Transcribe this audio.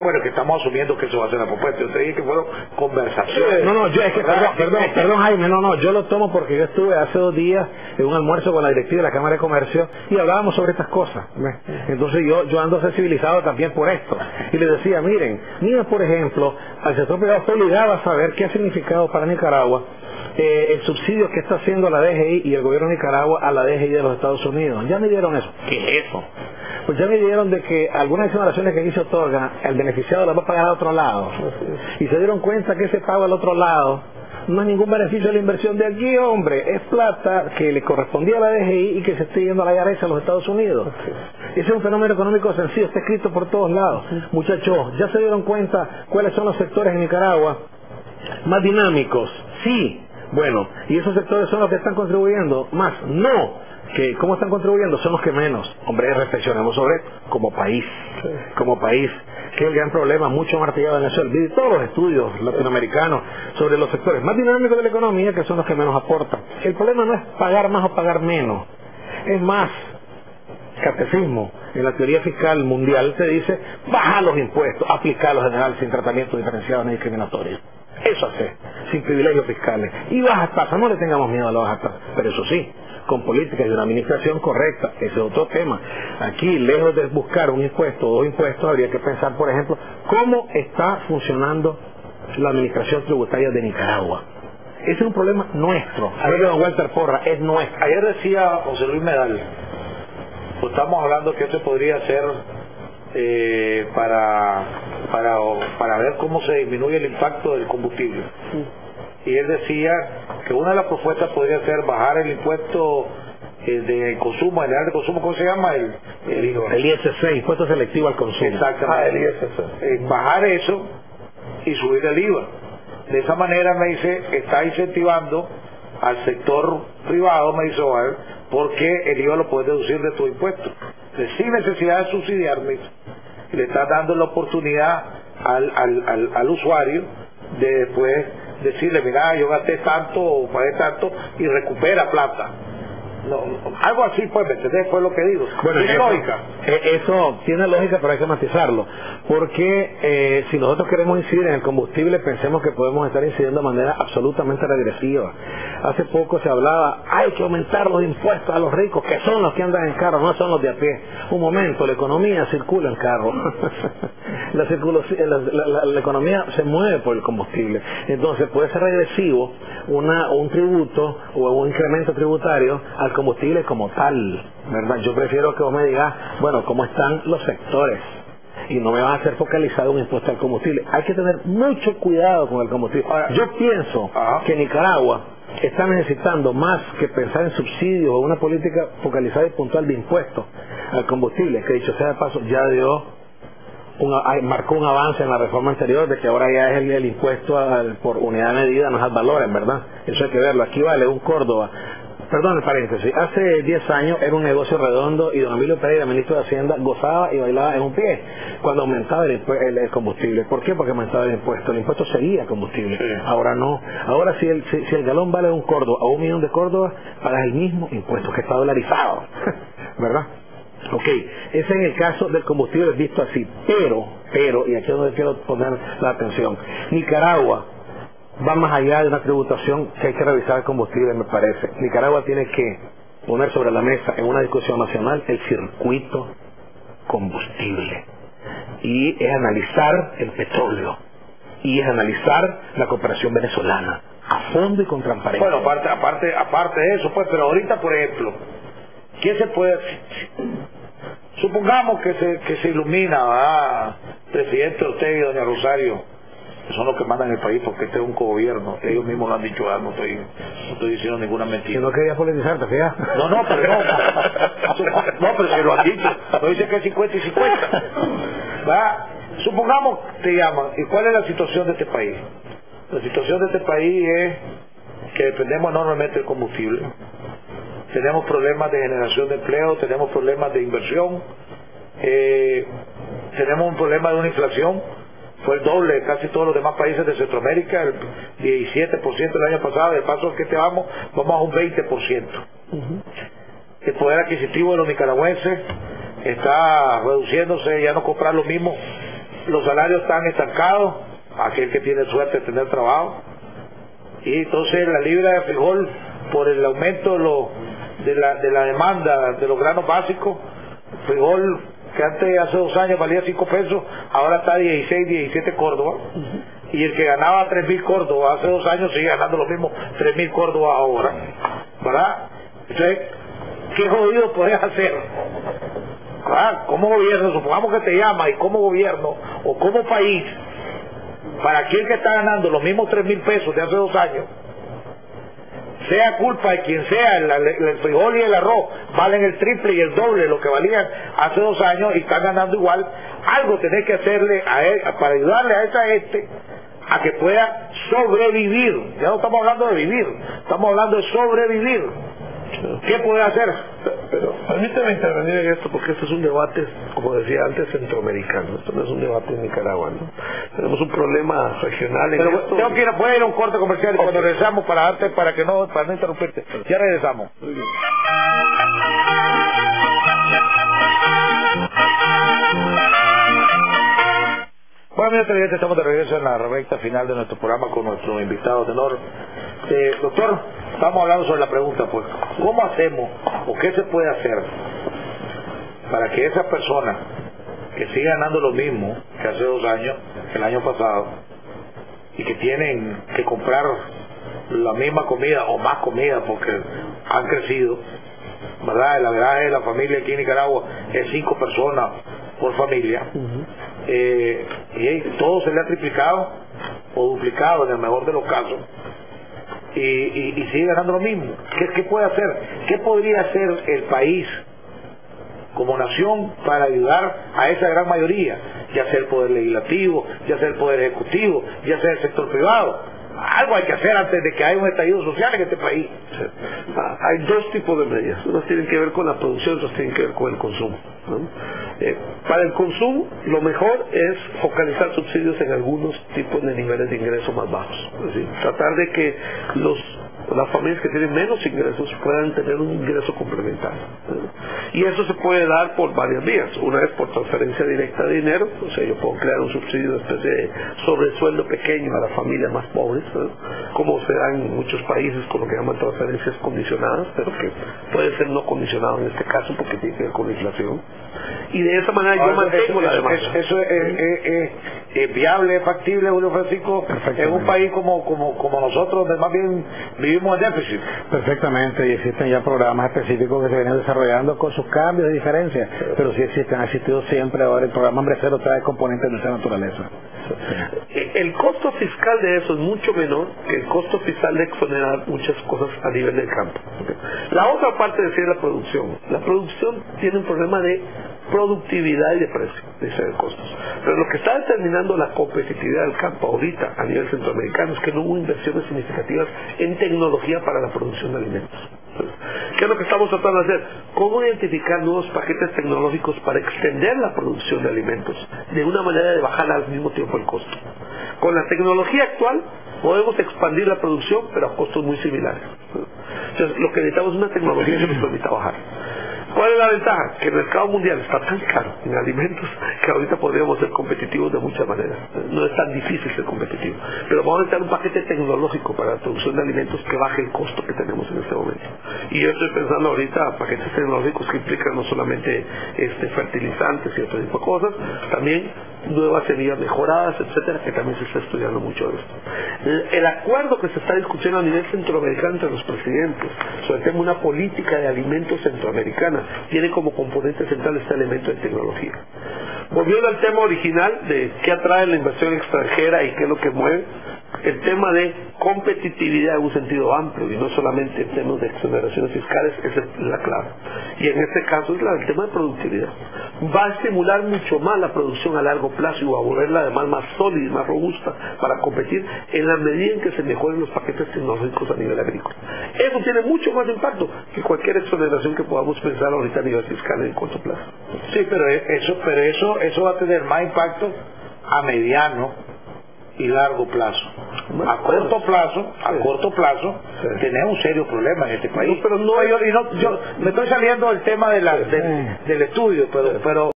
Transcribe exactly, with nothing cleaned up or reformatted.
Bueno, que estamos asumiendo que eso va a ser la propuesta. Yo te dije que fueron conversaciones. No, no, yo es que, perdón, perdón, perdón, Jaime, no, no, yo lo tomo porque yo estuve hace dos días en un almuerzo con la directiva de la Cámara de Comercio y hablábamos sobre estas cosas. ¿Ves? Entonces yo yo ando sensibilizado también por esto. Y les decía, miren, mira, por ejemplo, al sector privado está obligado a saber qué ha significado para Nicaragua eh, el subsidio que está haciendo la D G I y el gobierno de Nicaragua a la D G I de los Estados Unidos. Ya me dieron eso. ¿Qué es eso? Pues ya me dieron de que algunas exoneraciones que aquí se otorgan, el beneficiado las va a pagar a otro lado. Y se dieron cuenta que ese pago al otro lado no es ningún beneficio de la inversión de aquí, hombre. Es plata que le correspondía a la D G I y que se está yendo a la I R S a los Estados Unidos. Ese es un fenómeno económico sencillo, está escrito por todos lados. Muchachos, ¿ya se dieron cuenta cuáles son los sectores en Nicaragua más dinámicos? Sí. Bueno, ¿y esos sectores son los que están contribuyendo más? No. Que ¿Cómo están contribuyendo? Son los que menos. Hombre, reflexionemos sobre esto como país, como país, que es el gran problema, mucho martillado en eso, el todos los estudios latinoamericanos sobre los sectores más dinámicos de la economía, que son los que menos aportan. El problema no es pagar más o pagar menos, es más, catecismo, en la teoría fiscal mundial se dice, baja los impuestos, aplicarlos general sin tratamiento diferenciado ni discriminatorio. Eso hace, sin privilegios fiscales. Y bajas tasas, no le tengamos miedo a las bajas tasas, pero eso sí, con políticas de una administración correcta. Ese es otro tema. Aquí, lejos de buscar un impuesto o dos impuestos, habría que pensar, por ejemplo, cómo está funcionando la administración tributaria de Nicaragua. Ese es un problema nuestro. Ayer don Walter Porra, es nuestro. Ayer decía José Luis Medal, pues estamos hablando que esto podría ser eh, para, para, para ver cómo se disminuye el impacto del combustible. Y él decía que una de las propuestas podría ser bajar el impuesto eh, de consumo, general de consumo, ¿cómo se llama? El, el, el I S C, impuesto selectivo al consumo. Exactamente. Ah, el I S C. Eh, bajar eso y subir el I V A. De esa manera, me dice, está incentivando al sector privado, me dice, porque el I V A lo puedes deducir de tu impuesto. Sin necesidad de subsidiar, me dice. Le estás dando la oportunidad al, al, al, al usuario de después decirle, mira, yo gasté tanto o pagué tanto y recupera plata. No, no, algo así, pues, ¿me entendés? Fue lo que digo. Bueno, ¿Tiene eso, lógica? Eh, eso tiene lógica, pero hay que matizarlo. Porque eh, si nosotros queremos incidir en el combustible, pensemos que podemos estar incidiendo de manera absolutamente regresiva. Hace poco se hablaba, hay que aumentar los impuestos a los ricos, que son los que andan en carro, no son los de a pie. Un momento, la economía circula en carro. la, la, la, la, la economía se mueve por el combustible. Entonces puede ser regresivo una, un tributo o un incremento tributario al combustible como tal, ¿verdad? Yo prefiero que vos me digas, bueno, cómo están los sectores y no me va a hacer focalizado un impuesto al combustible. Hay que tener mucho cuidado con el combustible. Yo pienso Ajá. que Nicaragua está necesitando más que pensar en subsidios o una política focalizada y puntual de impuestos al combustible, que dicho sea de paso ya dio una, marcó un avance en la reforma anterior de que ahora ya es el, el impuesto al, por unidad de medida, no es al valor, en verdad. Eso hay que verlo. Aquí vale un Córdoba. Perdón, el paréntesis, hace diez años era un negocio redondo y don Emilio Pereira, ministro de Hacienda, gozaba y bailaba en un pie cuando aumentaba el, el, el combustible. ¿Por qué? Porque aumentaba el impuesto. El impuesto seguía combustible. Sí. Ahora no. Ahora si el, si, si el galón vale un Córdoba o un millón de Córdoba, pagas el mismo impuesto que está dolarizado. ¿Verdad? Ok, ese es el caso del combustible visto así. Pero, pero, y aquí es donde quiero poner la atención, Nicaragua va más allá de una tributación que hay que revisar el combustible, me parece. Nicaragua tiene que poner sobre la mesa en una discusión nacional el circuito combustible. Y es analizar el petróleo. Y es analizar la cooperación venezolana a fondo y con transparencia. Bueno, aparte, aparte, aparte de eso, pues, pero ahorita, por ejemplo, ¿qué se puede hacer? Supongamos que se, que se ilumina a presidente Ortega y doña Rosario, que son los que mandan el país, porque este es un cogobierno, ellos mismos lo han dicho, no estoy, no estoy diciendo ninguna mentira. Yo no quería politizarte, fíjate. No, no, pero no, no, pero si lo han dicho, lo dicen que es cincuenta y cincuenta. ¿Va? Supongamos que te llaman, ¿y cuál es la situación de este país? La situación de este país es que dependemos enormemente del combustible, tenemos problemas de generación de empleo, tenemos problemas de inversión, eh, tenemos un problema de una inflación, fue el doble de casi todos los demás países de Centroamérica, el diecisiete por ciento el año pasado, del paso que te vamos, vamos a un veinte por ciento. Uh-huh. El poder adquisitivo de los nicaragüenses está reduciéndose, ya no comprar lo mismo los salarios están estancados, aquel que tiene suerte de tener trabajo, y entonces la libra de frijol, por el aumento de, lo, de, la, de la demanda de los granos básicos, frijol que antes, hace dos años valía cinco pesos, ahora está a dieciséis, diecisiete córdobas, uh-huh. Y el que ganaba tres mil córdobas hace dos años sigue ganando lo mismo, tres mil córdobas ahora, ¿verdad? Entonces, ¿qué jodido puedes hacer? ¿Verdad? Como gobierno, supongamos que te llama, y como gobierno, o como país, para aquel que está ganando los mismos tres mil pesos de hace dos años, sea culpa de quien sea, el, el, el frijol y el arroz valen el triple y el doble de lo que valían hace dos años y están ganando igual, algo tenés que hacerle a él, para ayudarle a esa gente a que pueda sobrevivir. Ya no estamos hablando de vivir, estamos hablando de sobrevivir. ¿Qué puede hacer? Pero permíteme intervenir en esto, porque este es un debate, como decía antes, centroamericano. Esto no es un debate en Nicaragua, ¿no? Tenemos un problema regional en Pero esto. tengo que ir, voy a ir a un corte comercial, okay. Y cuando regresamos, para darte, para que no, para no interrumpirte. Ya regresamos. Muy bien. Bueno, amigos televidentes, estamos de regreso en la recta final de nuestro programa con nuestro invitado de honor. Eh, doctor, estamos hablando sobre la pregunta, pues, ¿cómo hacemos o qué se puede hacer para que esa persona que sigue ganando lo mismo que hace dos años, el año pasado, y que tienen que comprar la misma comida o más comida porque han crecido, ¿verdad? El averaje de la familia aquí en Nicaragua es cinco personas por familia, uh-huh. eh, y todo se le ha triplicado o duplicado en el mejor de los casos, y, y, y sigue ganando lo mismo. ¿Qué, ¿Qué puede hacer? ¿Qué podría hacer el país como nación para ayudar a esa gran mayoría, ya sea el poder legislativo, ya sea el poder ejecutivo, ya sea el sector privado? Algo hay que hacer antes de que haya un estallido social en este país. Sí. Ah, hay dos tipos de medidas. Unas tienen que ver con la producción, otras tienen que ver con el consumo, ¿no? Eh, para el consumo, lo mejor es focalizar subsidios en algunos tipos de niveles de ingreso más bajos. Es decir, tratar de que los las familias que tienen menos ingresos puedan tener un ingreso complementario. Y eso se puede dar por varias vías. Una es por transferencia directa de dinero, o sea, yo puedo crear un subsidio, una especie de sobresueldo pequeño a las familias más pobres, ¿no? Como se da en muchos países con lo que llaman transferencias condicionadas, pero que puede ser no condicionado en este caso porque tiene que ver con la inflación. Y de esa manera yo mantengo la demanda. Eso, eso es, es, es, es viable, es factible, Julio Francisco, en un país como, como, como nosotros, donde más bien vivimos en déficit. Perfectamente, y existen ya programas específicos que se vienen desarrollando con sus cambios y diferencias, sí. Pero sí existen, ha existido siempre. Ahora el programa Hambre Cero trae componentes de esa naturaleza. Sí. El costo fiscal de eso es mucho menor que el costo fiscal de exonerar muchas cosas a nivel del campo. La otra parte de decir la producción. La producción tiene un problema de productividad y de precio, dice de costos. Pero lo que está determinando la competitividad del campo ahorita a nivel centroamericano es que no hubo inversiones significativas en tecnología para la producción de alimentos. ¿Qué es lo que estamos tratando de hacer? ¿Cómo identificar nuevos paquetes tecnológicos para extender la producción de alimentos de una manera de bajar al mismo tiempo el costo? Con la tecnología actual podemos expandir la producción, pero a costos muy similares. Entonces, lo que necesitamos es una tecnología que nos permita bajar. ¿Cuál es la ventaja? Que el mercado mundial está tan caro en alimentos que ahorita podríamos ser competitivos de muchas maneras. No es tan difícil ser competitivo. Pero vamos a necesitar un paquete tecnológico para la producción de alimentos que baje el costo que tenemos en este momento. Y yo estoy pensando ahorita paquetes tecnológicos que implican no solamente este, fertilizantes y otro tipo de cosas, también nuevas semillas mejoradas, etcétera, que también se está estudiando mucho de esto. El, el acuerdo que se está discutiendo a nivel centroamericano entre los presidentes sobre el tema de una política de alimentos centroamericana tiene como componente central este elemento de tecnología. Volviendo al tema original de qué atrae la inversión extranjera y qué es lo que mueve, el tema de competitividad en un sentido amplio y no solamente en temas de exoneraciones fiscales es la clave. Y en este caso es la, el tema de productividad. Va a estimular mucho más la producción a largo plazo y va a volverla además más sólida y más robusta para competir en la medida en que se mejoren los paquetes tecnológicos a nivel agrícola. Eso tiene mucho más impacto que cualquier exoneración que podamos pensar ahorita a nivel fiscal en el corto plazo. Sí, pero eso, pero eso, eso va a tener más impacto a mediano y largo plazo. Bueno, a corto plazo, a sí. corto plazo, sí. tenemos un serio problema en este país. No, pero no, yo, y no, yo me estoy saliendo del tema de la, del, del estudio, pero, pero